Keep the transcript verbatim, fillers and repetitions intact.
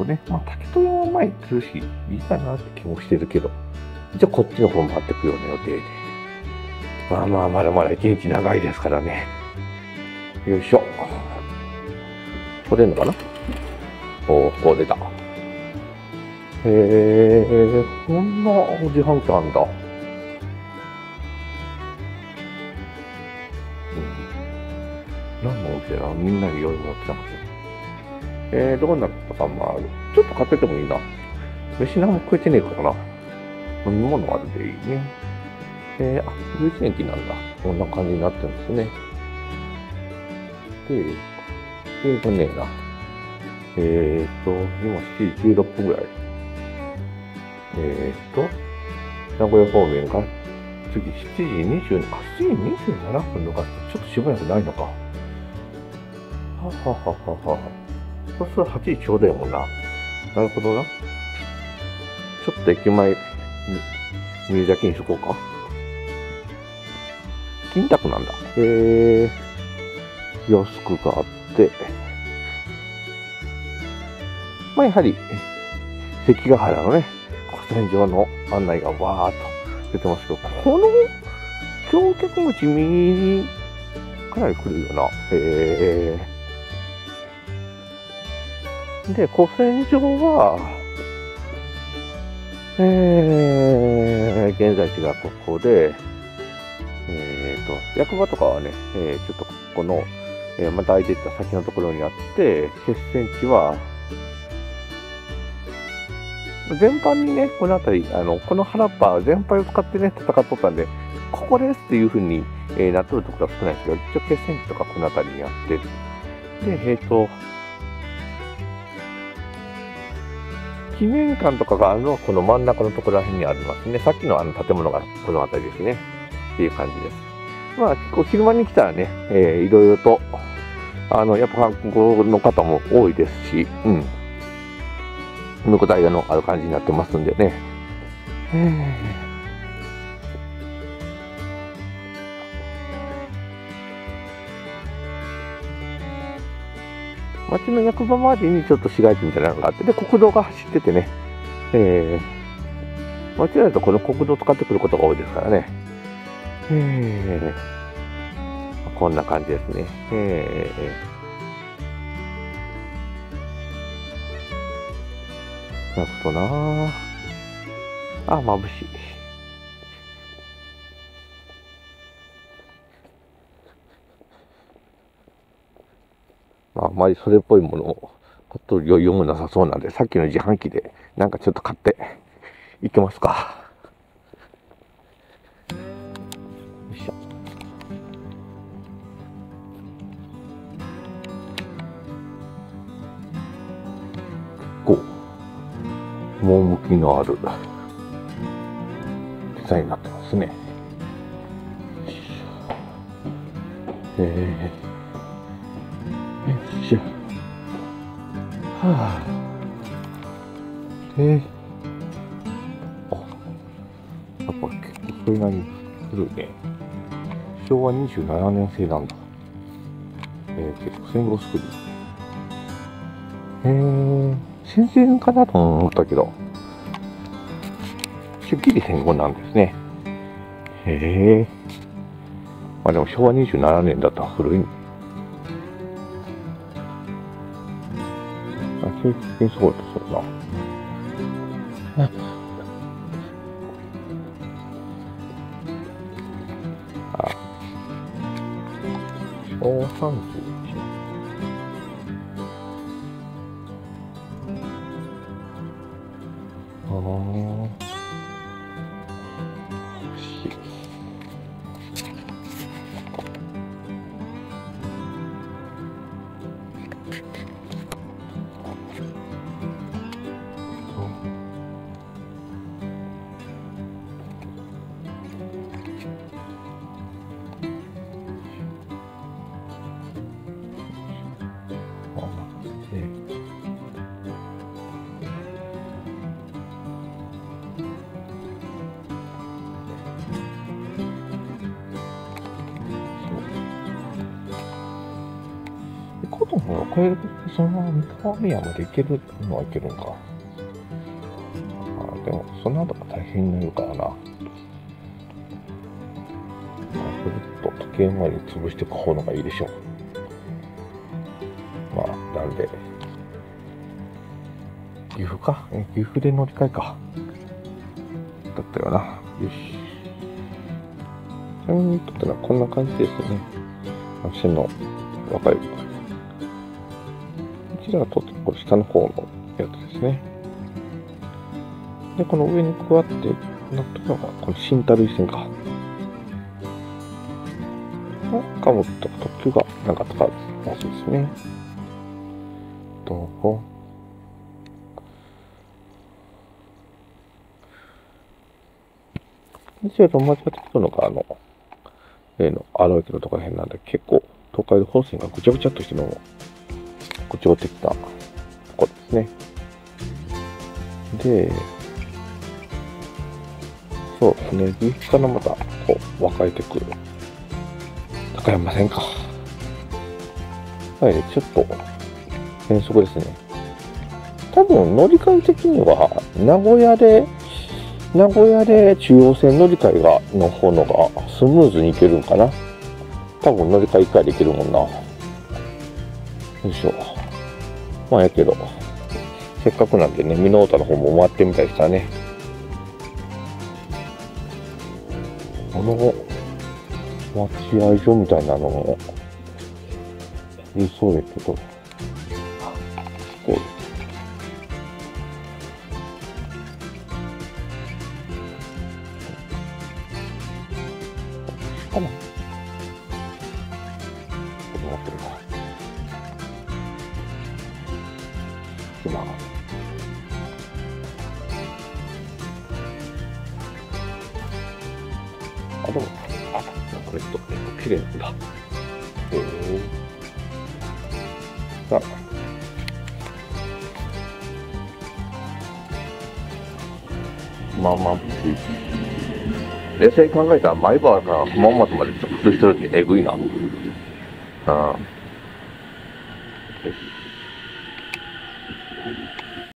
ね、まあ、竹富山前に来るし、いいかなって気もしてるけど、一応こっちの方回ってくような予定で。まあまあ、まだまだ一日長いですからね。よいしょ。取れんのかな？おー、こう出た。へえ、こんな自販機あんだ。うん。何のお店だ？みんなで夜持ってたんですよ。えー、どうなったかもある。ちょっと買っててもいいな。飯何も食えてねえからな。飲み物あるでいいね。えー、あ、有線機なんだ。こんな感じになってるんですね。で、英語ねえな。えーと、今しちじじゅうろっぷんぐらい。えーと、名古屋方面が次しちじにじゅう、あ、しちじにじゅうななふんのがちょっとしばらくないのか。ははははは。そうするとはちじちょうどやもんな。なるほどな。ちょっと駅前、見るだけにしとこうか。金宅なんだ。へえー、安くがあって、まあやはり、関ヶ原のね、古戦場の案内がわーっと出てますけど、この橋脚口右にかなり来るよな。へー。で、古戦場は、えー、現在地がここで、えーと、役場とかはね、えー、ちょっとここの、えー、また空いていった先のところにあって、決戦地は、全般にね、この辺り、あの、この原っぱ全般を使ってね、戦っとったんで、ここですっていう風に、えー、なっとるところは少ないですけど、一応決戦地とかこの辺りにあって、で、えーと、記念館とかがあるのはこの真ん中のところら辺にありますね。さっきのあの建物がこの辺りですね。っていう感じです。まあ結構昼間に来たらね、えー、いろいろと、あの、やっぱ観光の方も多いですし、うん。向こう台がのある感じになってますんでね。町の役場周りにちょっと市街地みたいなのがあって、で、国道が走っててね、えー、間違えるとこの国道を使ってくることが多いですからね。えー、こんな感じですね。えー、なるほどなあ。あ、眩しい。まあ、あまりそれっぽいものを買っとる余裕もなさそうなんで、さっきの自販機でなんかちょっと買っていけますか。よいしょ。こう、趣のあるデザインになってますね。えー、よいしょ。はぁ、で、あ、やっぱ結構それなりに古いね。しょうわにじゅうななねん製なんだ。えー、結構戦後作り。えー、戦前かなと思ったけど、しっきり戦後なんですね。へえ。まあでもしょうわにじゅうななねんだったら古い。あ、定期的にそうだそうだな。あ、しょうわさんじゅういちねん。ああ。 ことも超えると、そのまま三河宮まで行けるのは行けるんか。あでも、その後が大変になるからな。まあ、ぐるっと時計回りに潰していく方のがいいでしょう。まあ、なんで、岐阜か。岐阜で乗り換えか。だったよな。よし。ちなみにとったらこんな感じですね。私の若い。こちらがとってこれ下の方のやつですね。で、この上に加わってなったのが、この新樽井線か。貨物とか特急がなんか使うらしいですね。どこ一応、間違ってきたのが、あの、例の荒尾駅のところら辺なんで、結構、東海道本線がぐちゃぐちゃっとしてるのも、ごちゃごちゃ的なところですね。で、そうですね、岐阜からまた、こう、分かれてくる。高山線か。はい、ちょっと、変則ですね。多分、乗り換え的には、名古屋で、名古屋で中央線乗り換えがの方のがスムーズに行けるんかな。多分乗り換えいっかいで行けるもんな。よいしょ。まあやけど、せっかくなんでね、美濃太の方も回ってみたいしたね。この待合所みたいなのもいいそうですけど、こうかな。これ持ってるか。今。あ、でも、あ、これと、綺麗なんだ。へえ。さあ。まあまあ、冷静に考えたら、前原から浜松まで直通してるってえぐいな。ああ。よし。